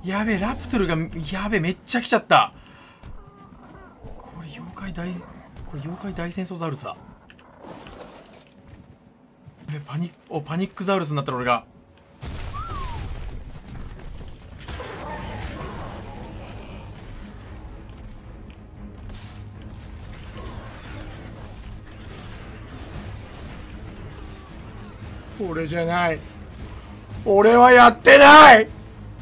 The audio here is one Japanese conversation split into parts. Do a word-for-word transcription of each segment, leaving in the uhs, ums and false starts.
やべえ、ラプトルが、やべえ、めっちゃ来ちゃった。これ妖怪大、これ妖怪大戦争ザウルスだ。え、パニック、お、パニックザウルスになったら俺が。俺じゃない。俺はやってない。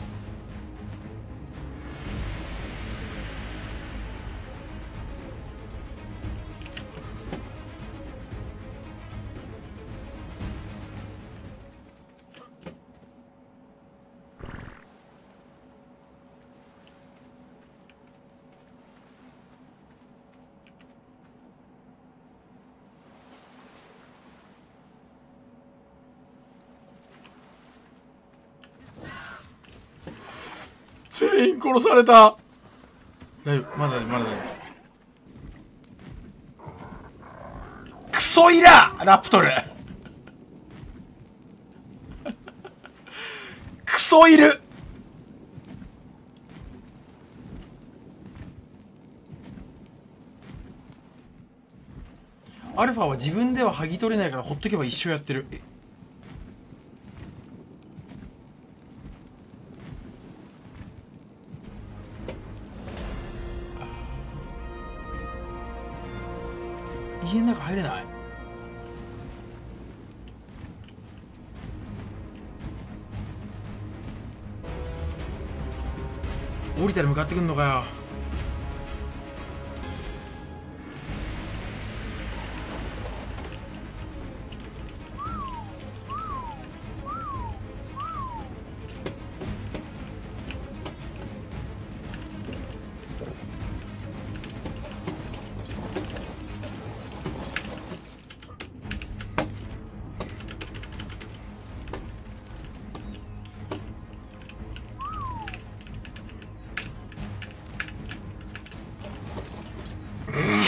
全員殺された。大丈夫、まだ大丈夫、まだ大丈夫。クソイララプトルクソいる。アルファは自分では剥ぎ取れないからほっとけば一生やってる。え、家の中入れない。降りたら向かってくんのかよ。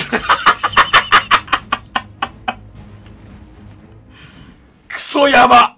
クソやば。